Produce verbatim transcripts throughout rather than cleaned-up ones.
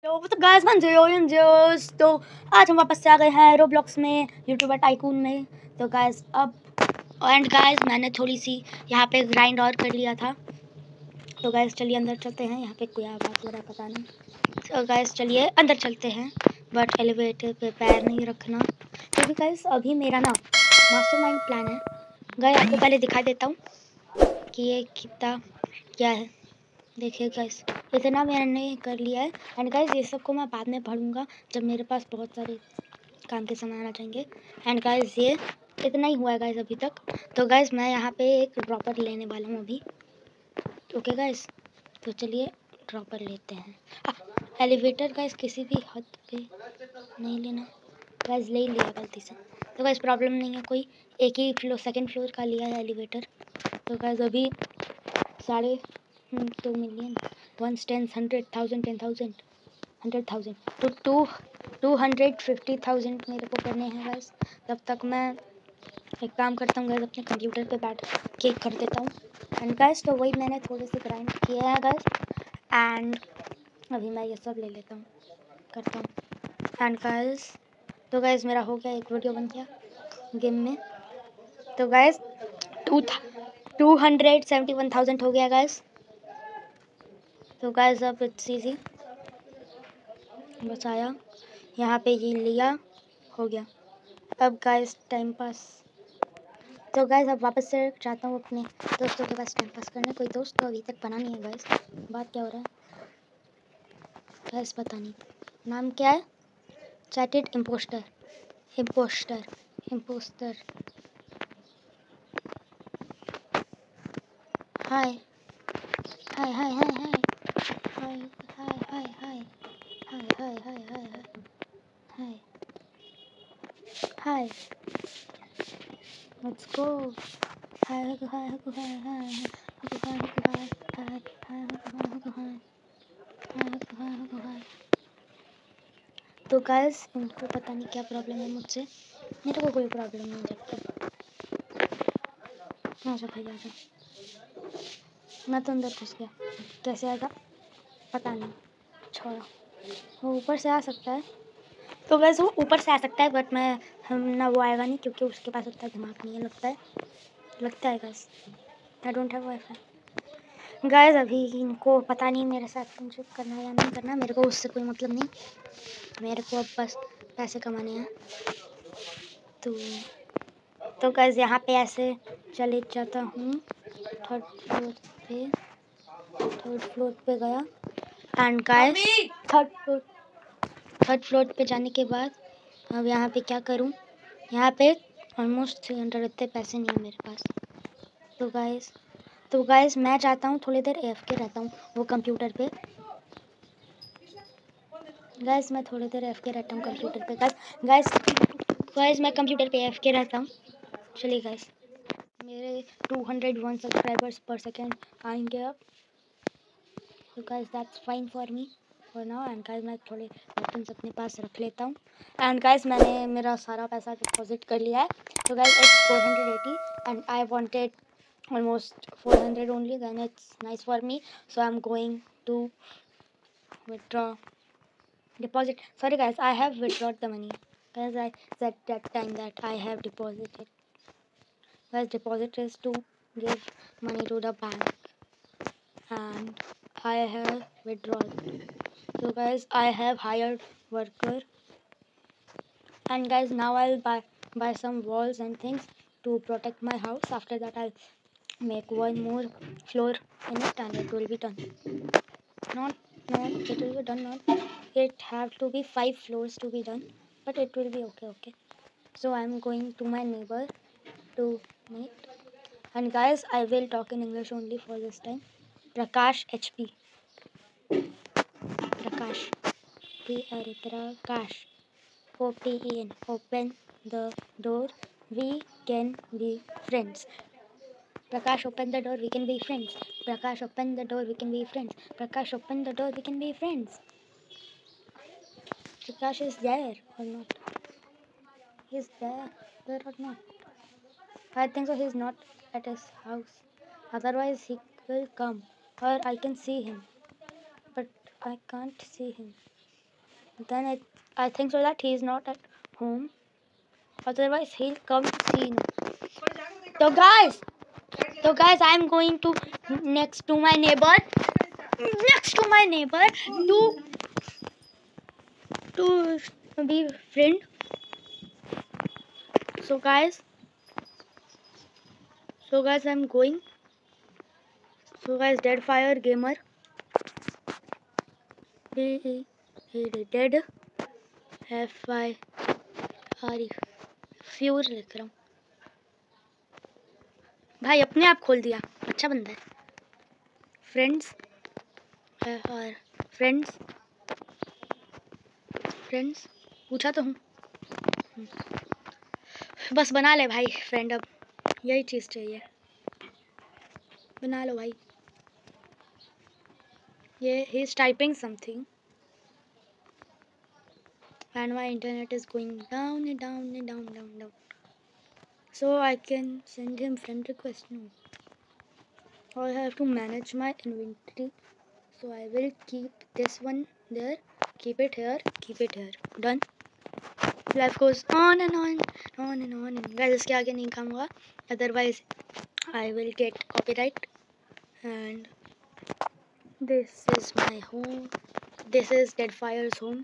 तो guys one zero in zeros तो आज हम वापस से आ गए हैं रोब्लॉक्स में यूट्यूबर टाइकून में। तो गाइस अब एंड गाइस मैंने थोड़ी सी यहाँ पे ग्राइंड और कर लिया था। तो गाइस चलिए अंदर चलते हैं। यहाँ पे कोई आवाज़ हो रहा है पता नहीं। तो गाइस चलिए अंदर चलते हैं, बट एलिवेटर पे पैर नहीं रखना क्योंकि गाइस अभी मेरा ना मास्टरमाइंड प्लान है। गाइस आपको पहले दिखा देता हूँ कि ये कितना क्या है। देखिए गाइस इतना मैंने कर लिया है एंड गाइस ये सब को मैं बाद में पढ़ूंगा जब मेरे पास बहुत सारे काम के सामान आ जाएंगे। एंड गाइस ये इतना ही हुआ है गाइस अभी तक। तो गाइस मैं यहाँ पे एक ड्रॉपर लेने वाला हूँ अभी। ओके गाइस तो चलिए ड्रॉपर लेते हैं। आ, एलिवेटर गाइस किसी भी हद पे नहीं लेना गाइस, ले ही लिया गलती से। तो गाइस प्रॉब्लम नहीं है कोई, एक ही फ्लोर सेकेंड फ्लोर का लिया है एलिवेटर। तो गाइस अभी साढ़े two million one ten hundred thousand ten thousand hundred thousand तो two two hundred fifty thousand मेरे को करने हैं गाइस। तब तक मैं एक काम करता हूँ गाइस, अपने कंप्यूटर पे बैठ के कर देता हूँ। एंड गाइस तो वही मैंने थोड़े से ग्राइंड किया है गाइस एंड अभी मैं ये सब ले लेता हूँ करता हूँ। एंड गाइस तो गाइस मेरा हो गया, एक वीडियो बन गया गेम में। तो guys two two hundred seventy one thousand हो गया गाइस। तो गाइस अब इट्स इजी, बस आया यहाँ पे ये लिया हो गया। अब गाइस टाइम पास। तो गाइस अब वापस से चाहता हूँ अपने दोस्तों के पास टाइम पास करने। कोई दोस्त तो अभी तक बना नहीं है गाइस। बात क्या हो रहा है गाइस पता नहीं। नाम क्या है? Chatted impostor impostor impostor hi hi hi hi hi hi hi hi hi hi hi hi hi hi hi let's go. Hi hi hi hi hi hi. तो गाइस इनको पता नहीं क्या प्रॉब्लम है मुझसे, मेरे को कोई प्रॉब्लम नहीं जब तक। आजा भाई आजा, मैं तो अंदर घुस गया, कैसे आएगा पता नहीं। छोड़ा, वो ऊपर से आ सकता है। तो वैसे वो ऊपर से आ सकता है बट मैं हम ना वो आएगा नहीं क्योंकि उसके पास उतना दिमाग नहीं है। लगता है लगता है guys I don't have wifi. Guys अभी इनको पता नहीं मेरे साथ फ्रेंडशिप करना या नहीं करना, मेरे को उससे कोई मतलब नहीं। मेरे को अब बस पैसे कमाने हैं। तो तो गाइस यहाँ पे ऐसे चले जाता हूँ थर्ड फ्लोर पे। थर्ड फ्लोर पे गया and guys third floor third floor पे जाने के बाद अब यहाँ पे क्या करूँ? यहाँ पे ऑलमोस्ट थ्री हंड्रेड इतने पैसे नहीं है मेरे पास। तो गाइस तो गाइस मैं चाहता हूँ थोड़ी देर एफ के रहता हूँ वो कंप्यूटर पे। गाइस मैं थोड़ी देर एफ के रहता हूँ कंप्यूटर पे। गाइस गाइस गाइस मैं कंप्यूटर पे एफ के रहता हूँ। चलिए गाइस मेरे टू हंड्रेड वन सब्सक्राइबर्स पर सेकेंड आएंगे अब। तो guys that's fine for me for now. And guys मैं थोड़े वेपन्स अपने पास रख लेता हूँ। एंड गाइस मैंने मेरा सारा पैसा डिपॉजिट कर लिया है। तो guys it's four hundred eighty and I wanted almost four hundred only, then it's nice for me, so I'm going to withdraw deposit. Sorry guys, I have withdrawn the money guys. I said that time that I have deposited. Guys deposit is to give money to the bank and I have withdrawn. So guys I have hired worker and guys now I'll buy buy some walls and things to protect my house. After that I'll make one more floor in it and it will be done. Not not it will be done not it have to be five floors to be done, but it will be okay. Okay, so I'm going to my neighbor to meet. And guys I will talk in English only for this time. Prakash H P Prakash P R Prakash O P E N open the door, we can be friends. Prakash, open the door, we can be friends. Prakash, open the door, we can be friends. Prakash, open the door, we can be friends. Prakash is there or not? He's there, there or not? I think so. He's not at his house. Otherwise, he will come, or I can see him, but I can't see him. Then it, I think so that he is not at home. Otherwise, he'll come to see me. So guys, so guys, I'm going to next to my neighbor. Next to my neighbor to to be friend. So guys, so guys, I'm going. So guys, Deadfire Gamer. He dead. F I R E फ्यूर लिख रहा हूँ भाई, अपने आप खोल दिया, अच्छा बंदा है. फ्रेंड्स और फ्रेंड्स फ्रेंड्स पूछा तो हूँ, बस बना ले भाई फ्रेंड, अब यही चीज़ चाहिए, बना लो भाई. ये he is typing something and my internet is going down and down and down down down. So I can send him friend request. No, I have to manage my inventory. So I will keep this one there, keep it here, keep it here. Done. Life goes on and on, on and on. And guys, इसके आगे नहीं काम होगा, otherwise I will get copyright. And this is my home. This is Deadfire's home.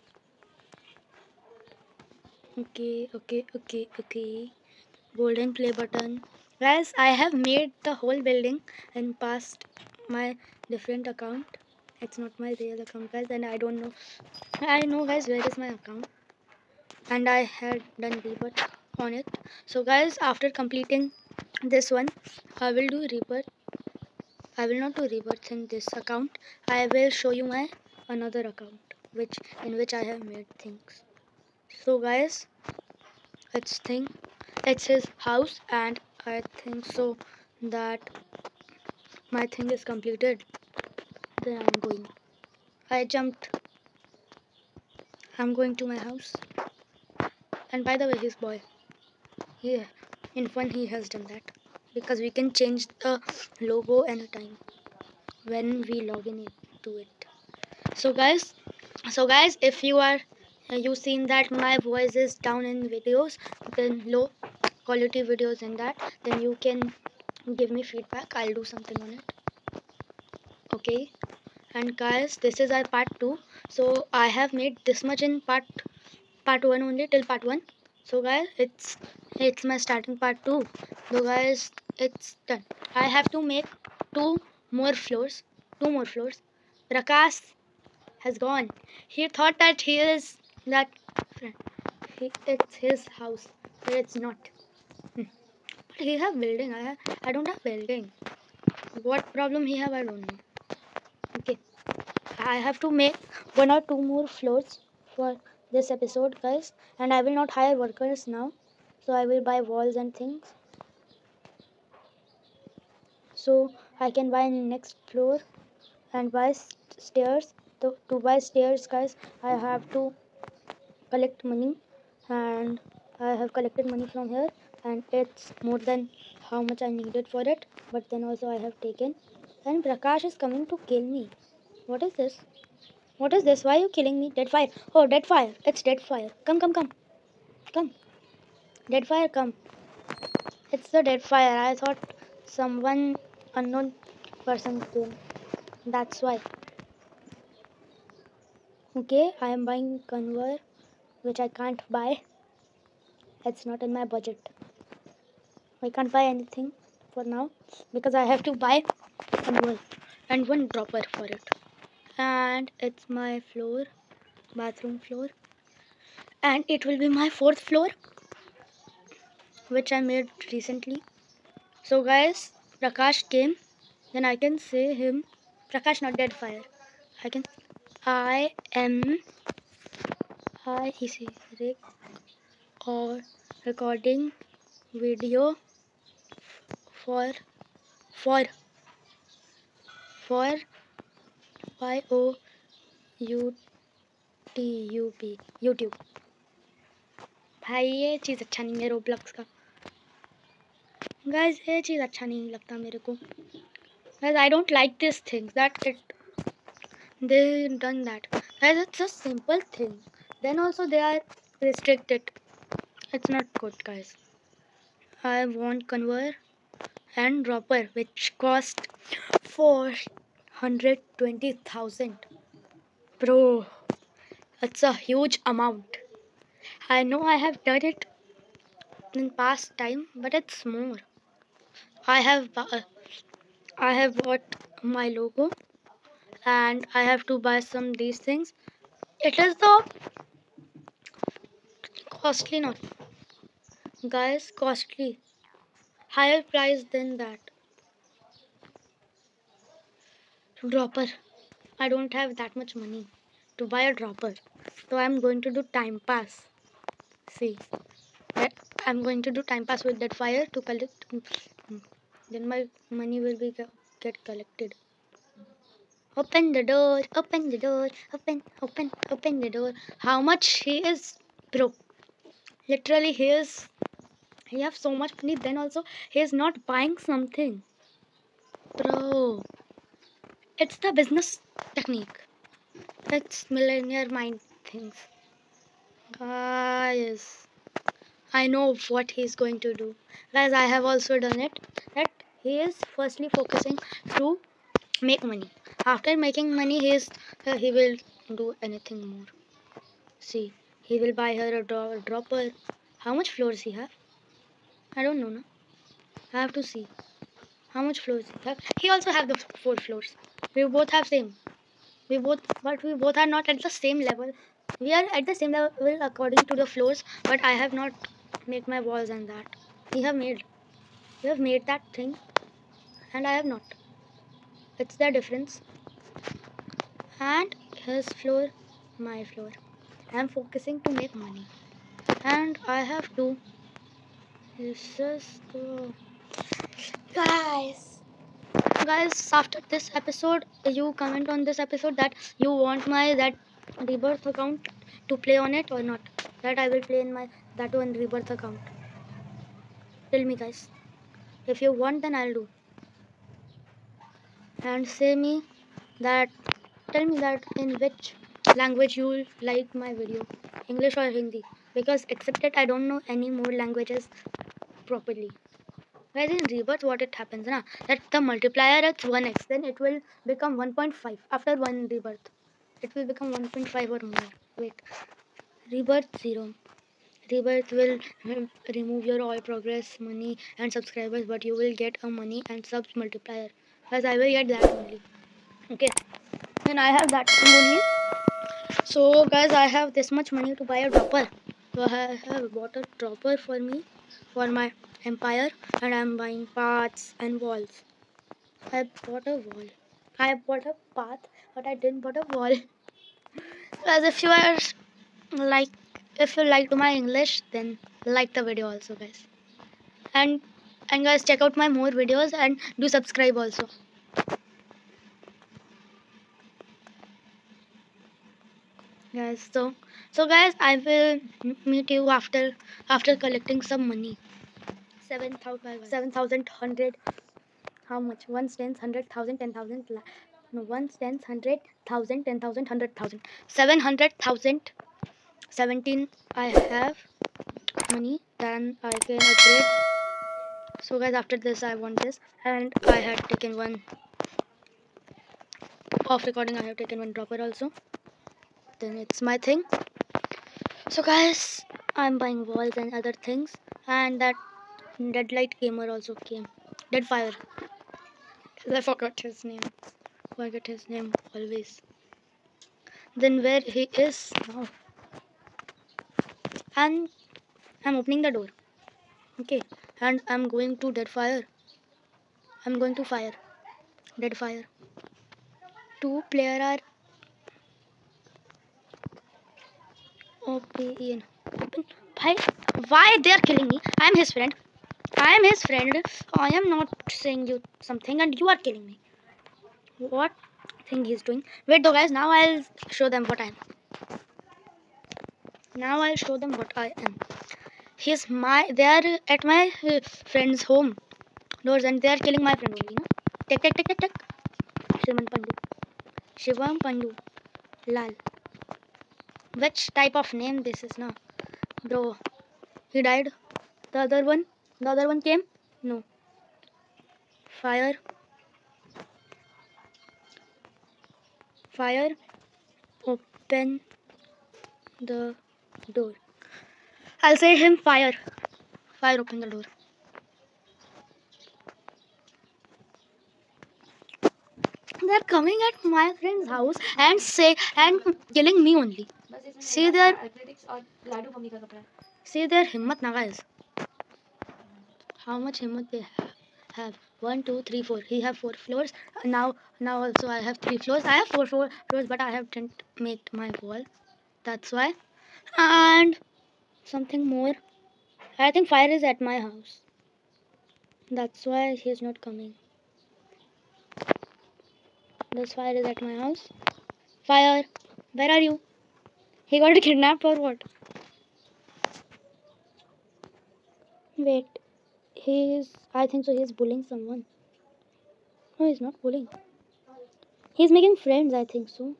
Okay, okay, okay, okay. Golden play button. Guys, I have made the whole building and passed my different account. It's not my real account, guys, and I don't know. I know, guys, where is my account. And I had done rebirth on it. So, guys, after completing this one, I will do rebirth. I will not do rebirth in this account. I will show you my another account, which in which I have made things. So guys, it's thing, it's his house, and I think so that my thing is completed. Then I'm going. I jumped. I'm going to my house. And by the way, his boy. Yeah, in fun he has done that because we can change the logo anytime when we log in to it. So guys, so guys, if you are uh, you seen that my voice is down in videos, then low quality videos in that, then you can give me feedback. I'll do something on it. Okay. And guys, this is our part two. So I have made this much in part part one only, till part one. So guys, it's it's my starting part two. So guys, it's done. I have to make two more floors. Two more floors. Prakash has gone. He thought that he is that friend. He, it's his house, but it's not. Hmm. But he have building. I have, I don't have building. What problem he have, I don't know. Okay, I have to make one or two more floors for this episode, guys, and I will not hire workers now. So I will buy walls and things, so I can buy next floor and buy st stairs. To, to buy stairs, guys, I have to collect money, and I have collected money from here, and it's more than how much I needed for it, but then also I have taken. And Prakash is coming to kill me. What is this? What is this? Why are you killing me? Dead fire. Oh, dead fire. It's dead fire. Come, come, come. Come. Dead fire, come. It's the dead fire. I thought someone unknown person came. That's why. Okay, I am buying conveyor, which I can't buy. It's not in my budget. I can't buy anything for now because I have to buy conveyor and one dropper for it. And it's my floor, bathroom floor, and it will be my fourth floor, which I made recently. So guys, Prakash came, then I can say him. Prakash, not dead fire. I can. I am. I is Rick or recording video for for for Y O U T U B YouTube. भाई ये चीज़ अच्छा नहीं है Roblox का. Guys, ये चीज़ अच्छा नहीं लगता मेरे को. Guys, I don't like this thing that it they done that. Guys, it's a simple thing. Then also they are restricted. It's not good, guys. I want conveyor and dropper, which cost four hundred twenty thousand. Bro, it's a huge amount. I know I have done it in past time, but it's more. I have bu- I have bought my logo, and I have to buy some these things. It is the costly, not guys, costly, higher price than that. Dropper. I don't have that much money to buy a dropper, so I'm going to do time pass. See, I- I'm going to do time pass with that fire to collect. Then my money will be get collected. Open the door, open the door, open, open, open the door. How much he is broke? Literally, he is. He have so much money. Then also, he is not buying something, bro. It's the business technique. It's millionaire mind things, guys. I know what he's going to do, guys. I have also done it. That he is firstly focusing to make money. After making money, he is uh, he will do anything more. See, he will buy her a dro dropper. How much floors he have? I don't know. No? I have to see how much floors he have. He also have the four floors. We both have same. We both, but we both are not at the same level. We are at the same level according to the floors, but I have not made my walls and that. We have made. We have made that thing, and I have not. It's the difference. And his floor, my floor. I am focusing to make money, and I have to. This is the guys. Guys, after this episode, you comment on this episode that you want my that rebirth account to play on it or not. That I will play in my that one rebirth account. Tell me, guys. If you want, then I'll do. And say me that. Tell me that in which language you like my video, English or Hindi. Because except that I don't know any more languages properly. Guys, in rebirth, what it happens, na? That the multiplier is one x, then it will become one point five after one rebirth. It will become one point five or more. Wait, rebirth zero. Rebirth will remove your all progress, money, and subscribers, but you will get a money and subs multiplier. Guys, I will get that only. Okay, then I have that thing only. So, guys, I have this much money to buy a dropper. So I have bought a dropper for me, for my empire, and I'm buying paths and walls. I bought a wall. I bought a path, but I didn't bought a wall. Guys, if you are like, if you liked my English, then like the video also, guys. And and guys, check out my more videos and do subscribe also. Guys, so so guys, I will meet you after after collecting some money. Seven thousand, seven thousand hundred. How much? One tens, hundred thousand, ten thousand. No, one tens, hundred thousand, ten thousand, hundred thousand. Seven hundred thousand. Seventeen. I have money. Then I can upgrade. So guys, after this, I want this, and I had taken one off recording. I have taken one dropper also. Then it's my thing. So guys, I'm buying walls and other things, and that Deadlight Gamer also came. Deadfire. I forgot his name. Forget his name always. Then where he is now? And I'm opening the door. Okay, and I'm going to Deadfire. I'm going to fire. Deadfire. Two player are O P E N. Why? Why they are killing me? I am his friend. I am his friend. I am not saying you something, and you are killing me. What thing he's doing? Wait, though, guys. Now I'll show them what I am. Now I'll show them what I am. He's my. They are at my uh, friend's home doors, and they are killing my friend only. No? Tick tick tick tick tick. Shivam Pandu. Shivam Pandu. Lal. Which type of name this is now? Bro, he died. The other one? The other one came? No. Fire. Fire. Open the door. I'll say him fire. Fire, open the door. They're coming at my friend's house and say and killing me only. See their see their himmat na guys. How much himmat they have. have. One, two, three, four. He have four floors. Now now also I have three floors. I have four four floors, but I have didn't make my wall. That's why. And something more. I think fire is at my house. That's why he is not coming. This fire is at my house. Fire, where are you? He got kidnapped or what? Wait, he is. I think so. He is bullying someone. No, he's not bullying. He's making friends. I think so.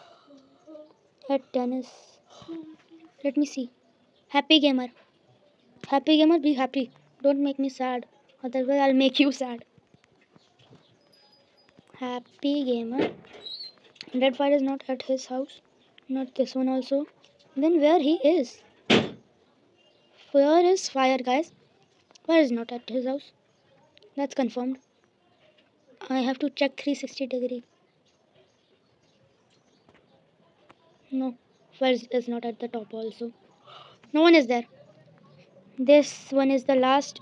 At tennis. Let me see. Happy gamer. Happy gamer, be happy. Don't make me sad. Otherwise, I'll make you sad. Happy gamer. Red fire is not at his house. Not this one also. Then where he is? Where is fire, guys? Fire is not at his house. That's confirmed. I have to check three sixty degree. No, fire is not at the top also. No one is there. This one is the last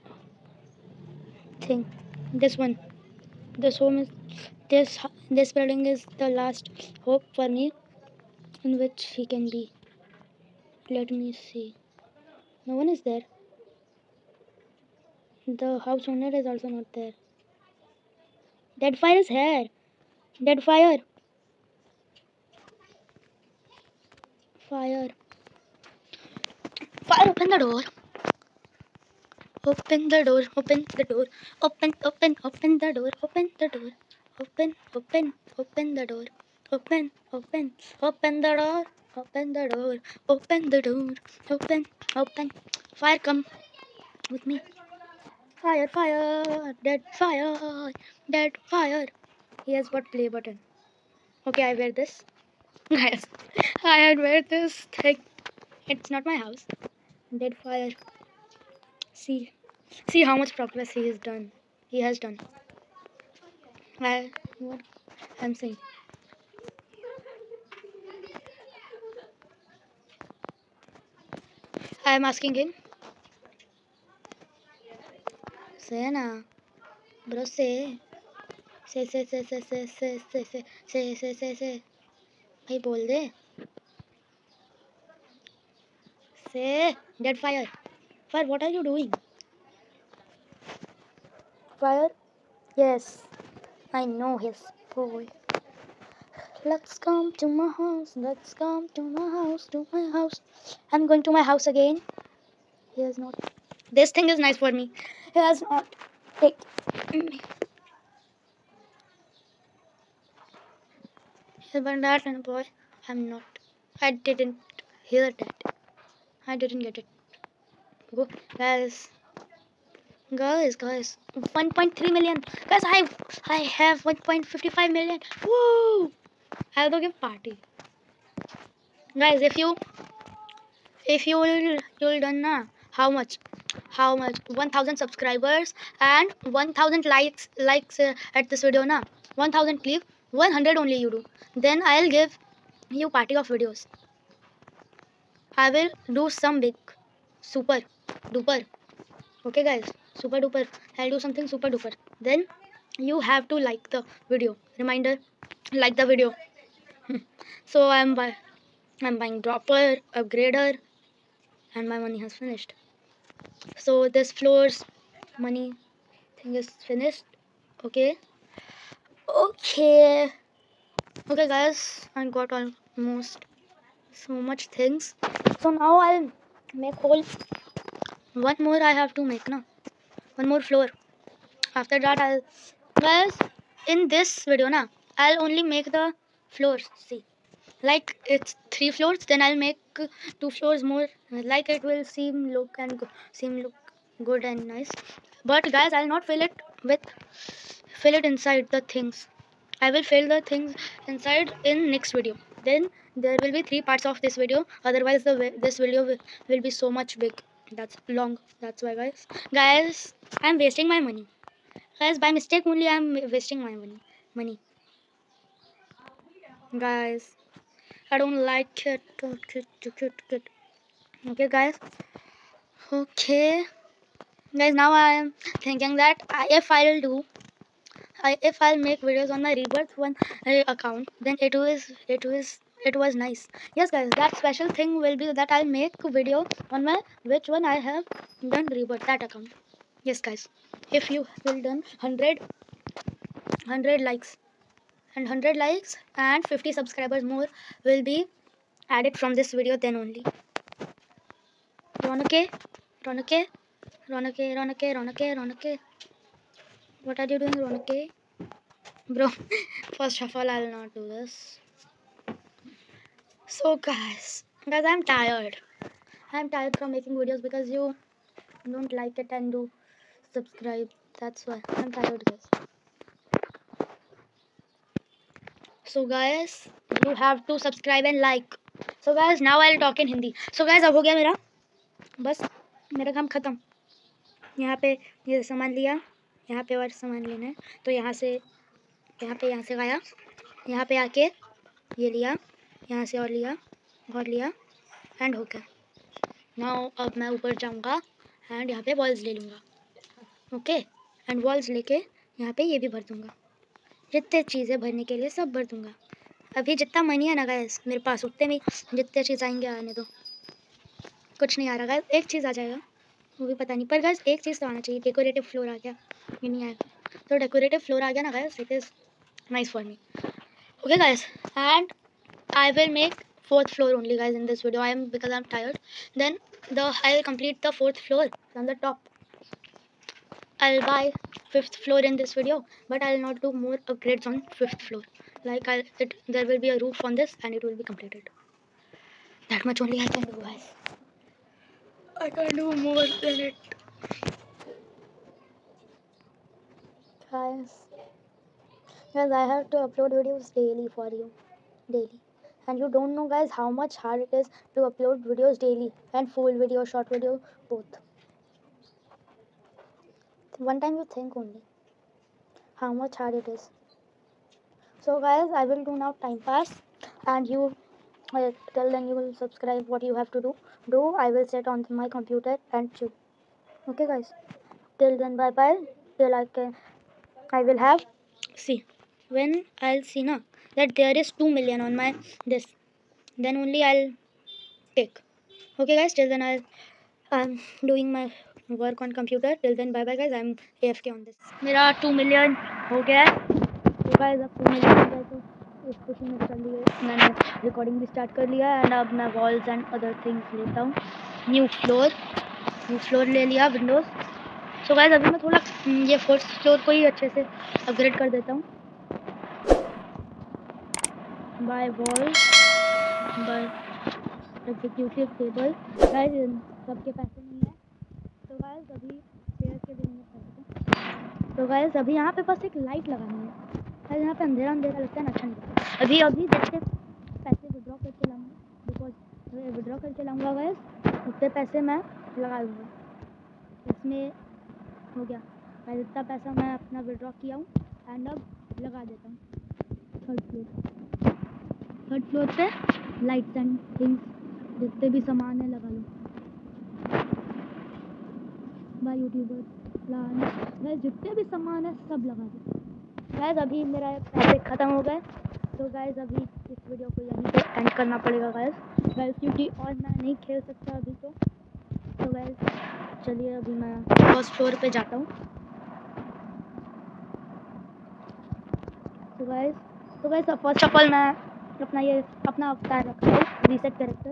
thing. This one. This home is this this building is the last hope for me in which he can be. Let me see. No one is there. The house owner is also not there. Dead fire is here. Dead fire. Fire. Fire, open the door. Open the door. Open the door. Open, open, open the door. Open the door. Open, open, open the door. Open, open, open the door. Open the door. Open the door. Open, open. Fire, come with me. Fire, fire. Dead fire. Dead fire. He has got play button. Okay, I wear this. Guys, I had wear this thing. It's not my house. Dead fire. See. See how much progress he has done. He has done. I, what I'm saying. I am asking him. Say na. Bro, say. Say, say, say, say, say, say, say, say, say, say, say, say. भाई बोल दे. Say. Dead fire. Fire, what are you doing? Fire? Yes. I know his boy. Let's come to my house. Let's come to my house. To my house. I'm going to my house again. He has not. This thing is nice for me. He has not taken me. But that and boy, I'm not. I didn't hear that. I didn't get it. Go, guys. Guys, guys. one point three million. Guys, I I have one point five five million. Woo! I'll go give party. Guys, if you if you will you'll done na how much? How much? one thousand subscribers and one thousand likes likes uh, at this video na. one thousand please. one hundred only you do. Then I'll give you party of videos. I will do some big super duper. Okay guys, super duper. I'll do something super duper. Then you have to like the video. Reminder, like the video. So I'm buy I'm buying dropper, upgrader, and my money has finished. So this floor's money thing is finished. Okay. Okay. Okay guys, I got almost so much things. So now I'll make whole one more I have to make na. One more floor. After that I'll guys in this video na I'll only make the floors. See. like it's three floors, then I'll make two floors more, like it will seem look and go, seem look good and nice. But guys, I'll not fill it with fill it inside the things. I will fill the things inside in next video. Then there will be three parts of this video, otherwise the this video will, will be so much big, that's long. That's why guys guys I'm wasting my money. Guys, by mistake only I'm wasting my money money guys. I don't like it. Okay, guys. Okay, guys. Now I am thinking that I, if I'll do, I, if I'll make videos on my Rebirth one uh, account, then it was, it was, it was nice. Yes, guys. That special thing will be that I'll make a video on my which one I have done Rebirth, that account. Yes, guys. If you will done hundred, hundred likes and hundred likes and fifty subscribers more will be added from this video, then only. Ronake, Ronake, Ronake, Ronake, Ronake, Ronake. What are you doing, Ronake? Bro, first of all, I'll not do this. So, guys, guys, I'm tired. I'm tired from making videos because you don't like it and do subscribe. That's why I'm tired, guys. So, guys, you have to subscribe and like. So, guys, now I'll talk in Hindi. So, guys, अब हो गया मेरा, बस मेरा काम खत्म. यहाँ पे ये सामान लिया, यहाँ पे और सामान लेना है, तो यहाँ से यहाँ पे यहाँ से गया, यहाँ पे आके ये लिया, यहाँ से और लिया और लिया एंड हो गया. नाउ अब मैं ऊपर जाऊँगा एंड यहाँ पे वॉल्स ले लूँगा. ओके, एंड वॉल्स लेके यहाँ पे ये भी भर दूँगा. जितने चीज़ें भरने के लिए सब भर दूँगा. अभी जितना मनी है ना गाइस मेरे पास, उतने में जितने चीज़ आएंगे आने दो. कुछ नहीं आ रहा गाइस, एक चीज़ आ जाएगा, वो भी पता नहीं. पर गाइस एक चीज़ तो आना चाहिए. डेकोरेटिव फ्लोर आ गया, ये नहीं आएगा. तो डेकोरेटिव फ्लोर आ गया ना guys, it is nice for me. Okay guys, and I will make fourth floor only guys in this video. I am because I'm tired. Then the I will complete the fourth floor from the top. I'll buy fifth floor in this video, but I'll not do more upgrades on fifth floor. Like I'll it there will be a roof on this and it will be completed. That much only I can do guys. I can't do more than it. Guys. Guys, I have to upload videos daily for you, daily, and you don't know guys how much hard it is to upload videos daily, and full video, short video, both. One time you think only how much hard it is. So guys, I will do now time pass, and you uh, till then you will subscribe. What you have to do, do I will sit on my computer and chill. Okay guys, till then bye bye. Till I can, I will have see. When I'll see na that there is two million on my this, then only I'll take. Okay guys, till then I'll I'm doing my work on computer. Till then bye bye guys, I'm A F K on this. मेरा two million हो गया है. तो guys अब two million हो गया तो इस खुशी में चल रही मैंने रिकॉर्डिंग भी स्टार्ट कर लिया है. एंड अब मैं वॉल्स एंड अदर थिंग्स लेता हूँ. न्यू फ्लोर न्यू फ्लोर ले लिया, विंडोज़. सो गाइस अभी मैं थोड़ा ये फोर्थ फ्लोर को ही अच्छे से अपग्रेड कर देता हूँ. Buy wall buy executive table. Guys सबके पैसे नहीं है, तो गाइस अभी शेयर के भी नहीं पैसे. तो गाइस अभी यहाँ पे बस एक लाइट लगानी है. गाइस यहाँ पे अंधेरा अंधेरा लगता है ना, अच्छा नहीं. अभी अभी जितने पैसे विड्रॉ करके लाऊंगा, बिकॉज विड्रॉ करके लाऊंगा गाइस, उतने पैसे मैं लगा दूँगा. इसमें हो गया गाइस, इतना पैसा मैं अपना विड्रॉ किया हूँ एंड अब लगा देता हूँ थर्ड फ्लोर. थर्ड फ्लोर पे लाइट्स एंड थिंग्स जितने भी सामान है लगा लो. बाय यूट्यूबर प्लान गाइस, जितने भी सामान है सब लगा दो. गाइस अभी मेरा पैसे ख़त्म हो गए, तो गाइस अभी इस वीडियो को यहीं पे एंड करना पड़ेगा गाइस. गाइस क्योंकि और मैं नहीं खेल सकता अभी तो. तो गाइस चलिए अभी मैं फर्स्ट फ्लोर पे जाता हूँ. तो गाइस तो गाइस फर्स्ट ऑफ ऑल मैं अपना ये अपना अवतार रखा है, रीसेट कैरेक्टर.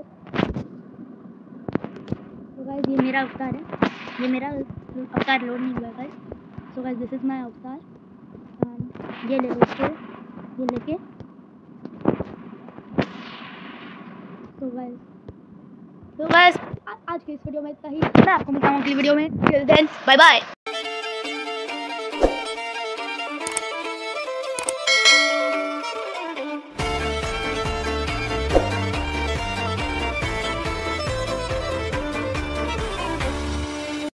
तो गाइस ये मेरा अवतार है, ये मेरा अवतार लोड नहीं हुआ guys. So guys this is my avatar. ये ले लो इसके, ये लेके तो गाइस तो गाइस आज की इस वीडियो में इतना ही। मैं आपको मिलता हूँ अगली वीडियो में। Till then bye bye.